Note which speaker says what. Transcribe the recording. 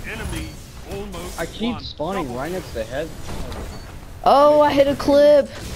Speaker 1: I keep spawning right next to the head.
Speaker 2: Oh, I hit a clip.